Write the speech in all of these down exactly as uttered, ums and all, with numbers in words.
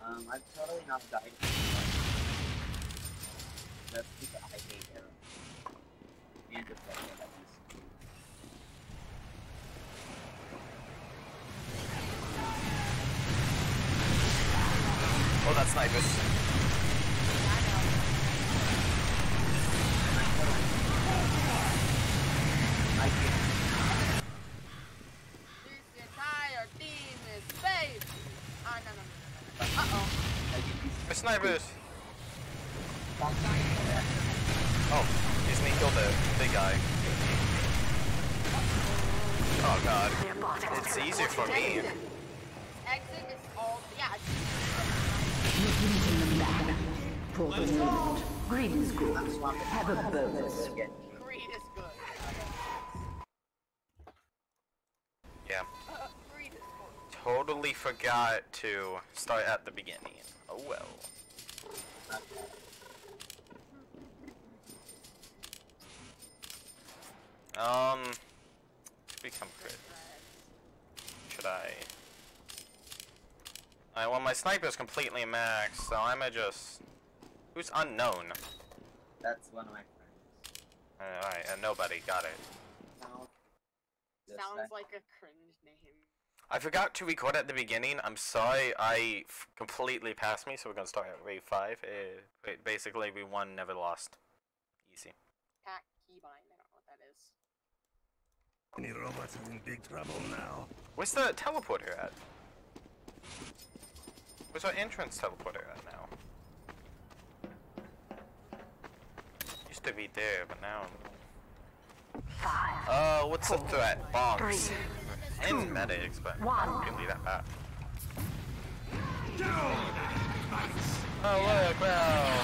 Um, I've totally not died. That's because I hate arrows. And just like that, Oh, that's snipers. I can't. This entire team is safe. Ah, no, no, no, no. Uh-oh. The snipers. Oh, he's me killed the big guy. Oh god. It's easy for me. Exit is all, yeah. For the moment, greed is good. Have a bonus. Greed is good. Yeah. Uh, greed is good. Totally forgot to start at the beginning. Oh well. Um, become crit. Should I? I well, my sniper's completely maxed, so I'ma just. Who's unknown? That's one of my friends. Alright, uh, nobody got it. Sounds, Sounds like a cringe name. I forgot to record at the beginning. I'm sorry, I f completely passed me, so we're gonna start at wave five. Uh, basically, we won, never lost. Easy. Cat keybind, I don't know what that is. Any robots are in big trouble now. Where's the teleporter at? Where's our entrance teleporter at now? Used to be there, but now. Five. Oh, uh, what's the threat? Bonks. Three, And medics, but one. we can leave that back. Oh look, wow.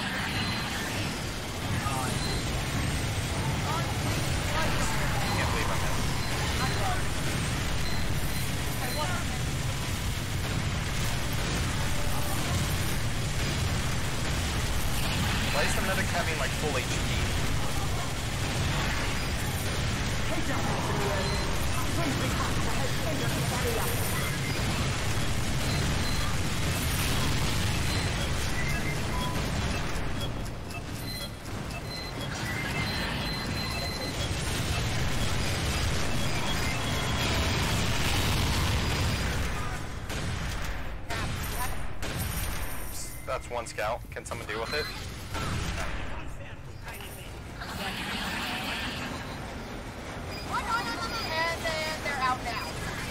Can't believe I'm in. Why is the medic having like full H P? That's one scout. Can someone deal with it? And then they're out now.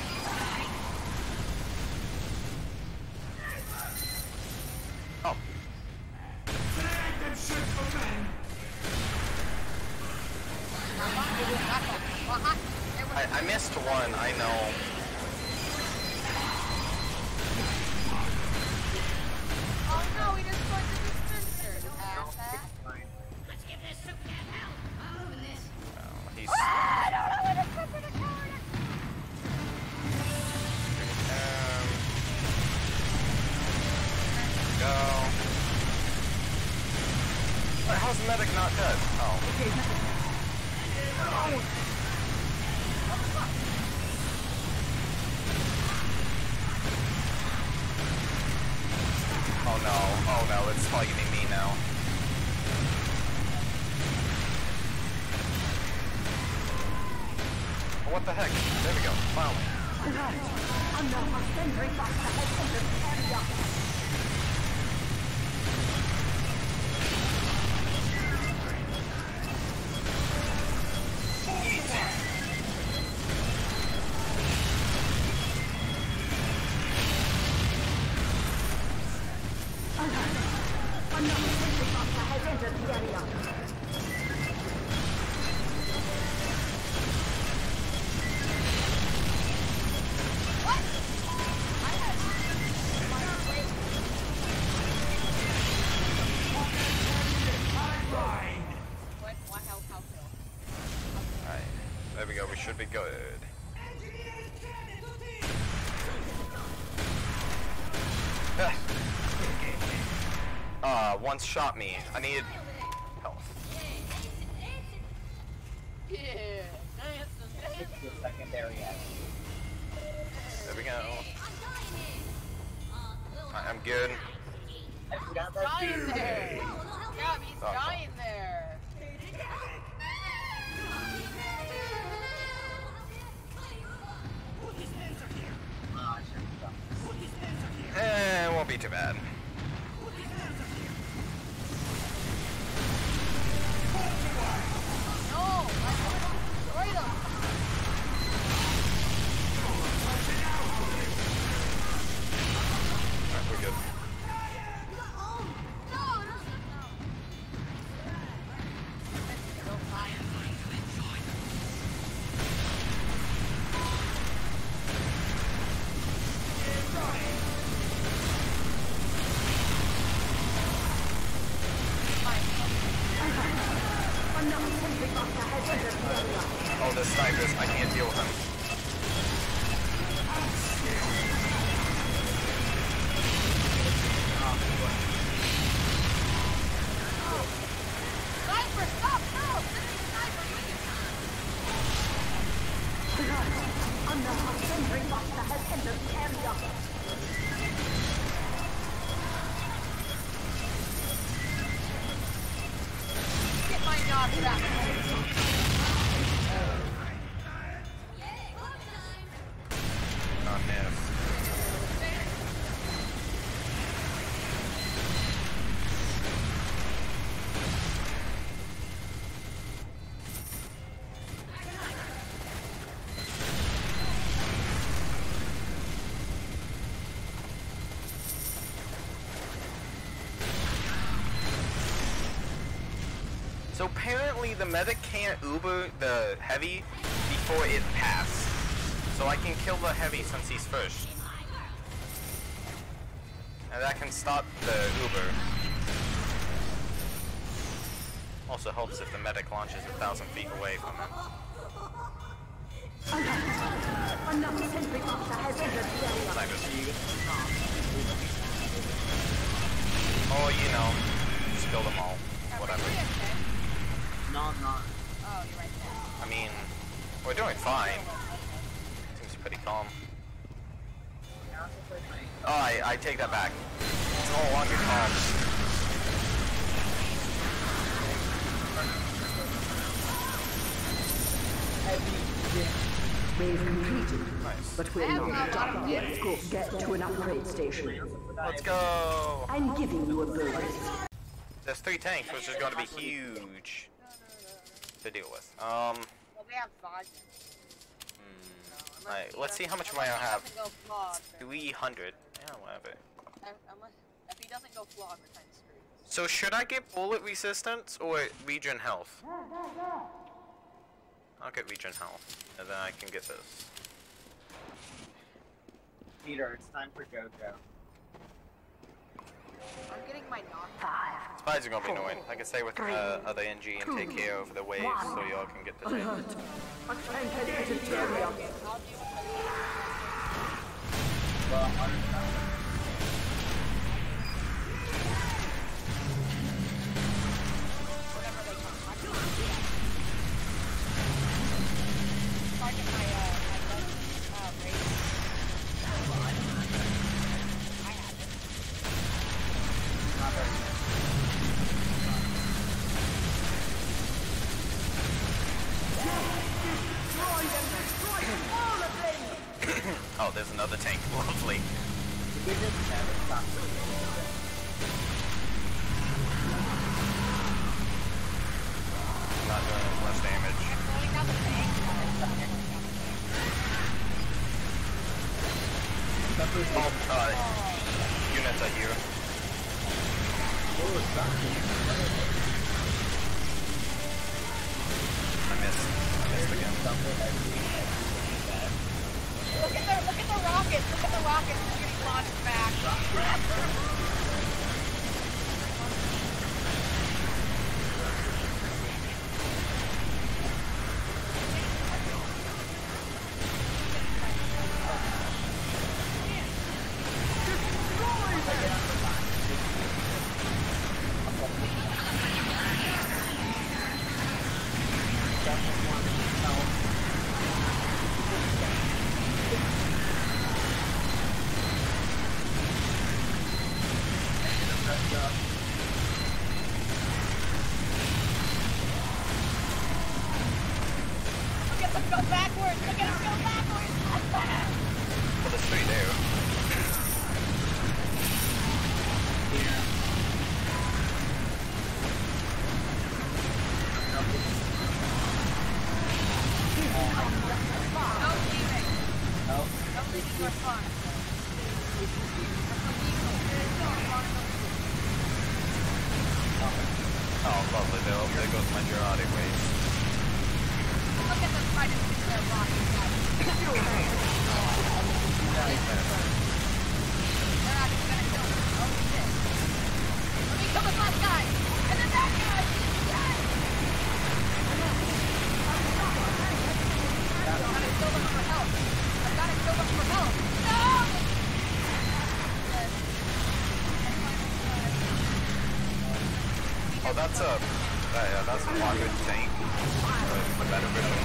Oh. I, I missed one, I know. Oh no, he just put the dispenser. Asshat. Let's give this soup can hell. I'll open this. Oh, he's... I don't know where the dispenser is going. Um, go. Wait, how's the medic not dead? Oh. Oh no, oh no, it's targeting me now. Oh, what the heck? There we go, finally. I'm not my sentry back to head under the area. I'm not my sentry back to head under the area. Alright, there we go, we should be good. Ah, uh, once shot me. I needed health. Yeah. It's the secondary action. There we go. I- I'm good. I forgot He's that dying dude. there. Yeah, he's Oh, dying there. Oh, I should've done this. Eh, it won't be too bad. No, I destroyed him. Alright, we're good. Oh, the snipers, I can't deal with them. Sniper, stop! No! This is sniper! Get my knock back. Not miss. So apparently the medic can't Uber the heavy before it passed. So I can kill the heavy since he's first. And that can stop the Uber. Also helps if the medic launches a thousand feet away from him. Snipers. Oh, you know, just kill them all. Whatever. No, I'm not. Oh, you're right there. I mean, we're doing fine. Seems pretty calm. Oh, I, I take that back. It's no longer calm. Wave completed, Nice. but we're not done yet. Let's go get to an upgrade station. Let's go! I'm giving you a bonus. There's three tanks, which is going to be huge to deal with. Um, Well, they have vodka. hmm, alright, let's see how much money I have. Go flawed, then- three hundred. Yeah, whatever. Unless, if he doesn't go flawed, we're kind of screwed. So should I get bullet resistance or regen health? I'll get regen health, and then I can get this. Peter, it's time for JoJo. I'm getting my knock. Five, Spies are gonna be annoying. I can stay with uh, other N G and take care of the waves so y'all can get the tank. alert. A tank has entered the area. I'll deal with Well, I'm whatever they come. I can if I get my, uh, my gun, uh, raise. I have it. not very Oh, there's another tank. Lovely. We just never stop. Not doing as much damage. Going down the tank. Oh, uh, units are here. I missed. I missed again. Look at the, look at the rockets. Look at the rockets. They're getting launched back. Look at them go backwards! Look at them go backwards! Well, there's three there. No leaving. No. No leaving your fun. That's illegal. Oh, lovely. There, there goes my Girardi waste. Look at them try to fix their bodies. They're actually gonna kill them. Oh shit. Let me kill the last guy! And then that guy! Yes! I've gotta kill them for help. I've gotta kill them for help. No! Oh, that's a, uh, yeah, that's a longer tank. Uh, better version.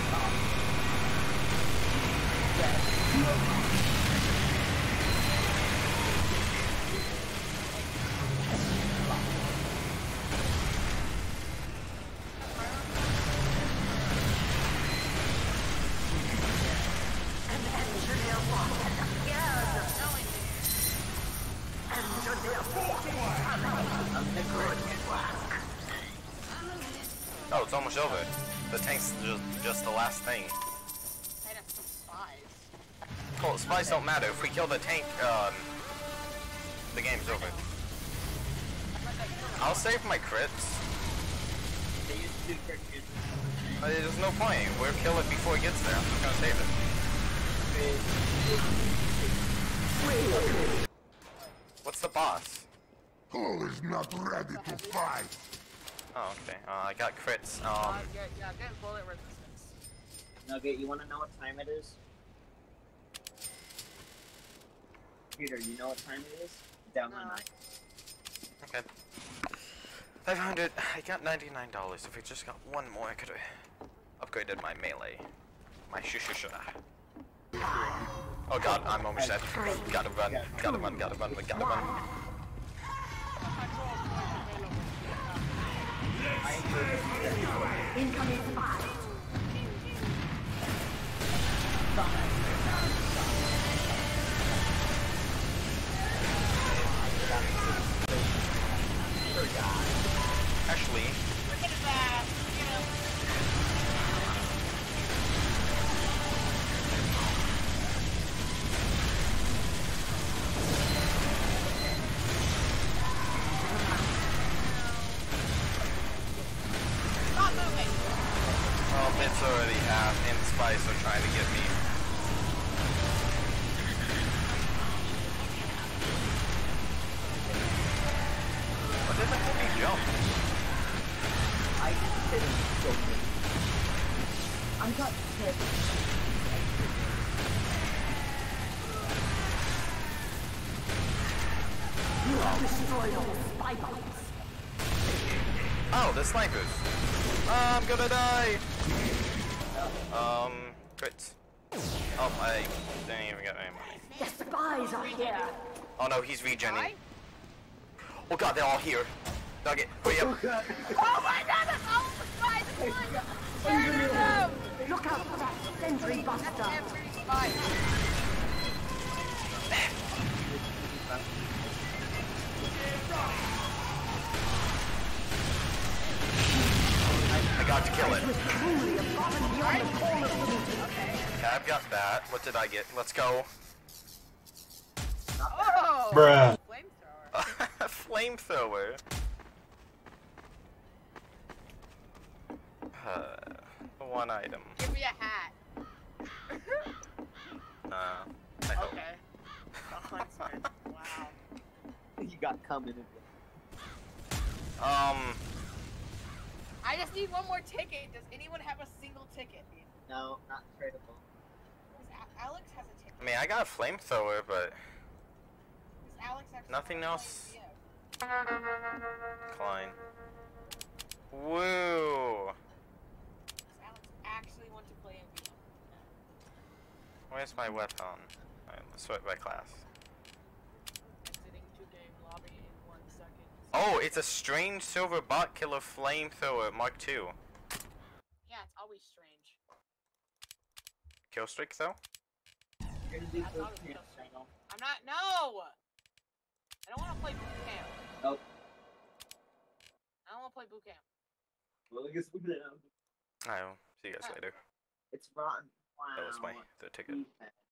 Oh, it's almost over. The tank's just, just the last thing. I have some spies. Well, spies don't matter. If we kill the tank, um, the game's over. I'll save my crits. They used to do cricket. Uh, There's no point. We'll kill it before it gets there. I'm just gonna save it. What's the boss? Who is not ready to fight? Oh, okay. Uh, I got crits. Uh, Um, yeah, yeah, get bullet resistance. Nugget, you want to know what time it is? Peter, you know what time it is? Down my No. nine. okay. five hundred. I got ninety-nine dollars. If we just got one more, I could have upgraded my melee. My shusha. Oh god, I'm almost dead. Gotta run. Gotta run. Gotta run. We gotta run. Incoming spy. Actually, Look at his ass. Look at him. Stop moving. well, it's already half, and the spies are trying to get me. What did the hell me jump? I didn't go me. I got hit. You have destroyed all spy bots. Oh, the snipers. I'm gonna die. Um, crits. Oh, I didn't even get any money. The spies are here. Oh no, he's regenning. Oh god, they're all here. Nugget, hurry up. Oh my god, that's all the spies at once! Murder them! Look out for that sentry buster. Every spy. I got to kill it. Truly above and beyond the call of duty. Okay, I've got that. What did I get? Let's go. Oh! Bruh. Flamethrower. Flamethrower. Uh, one item. Give me a hat. Uh, I hope. Okay. A huntsman. Wow. You got cum in it. Um, I just need one more ticket. Does anyone have a single ticket? No, not tradable. Because Alex has a ticket. I mean, I got a flamethrower, but Because Alex actually nothing wants else. to play a V M. Klein. Woo! Does Alex actually want to play a V M? Where's my weapon? Alright, let's sort by class. Exiting two game lobby in one second. Oh, it's a strange silver bot killer flamethrower Mark two. Yeah, it's always strange. Kill streak though? You're gonna do That's boot always camp, kill streak. Daniel. I'm not. No. I don't want to play boot camp. Nope. I don't want to play boot camp. Well, I guess we now. I will see you guys later. It's rotten. Wow. That was my the ticket. Defense.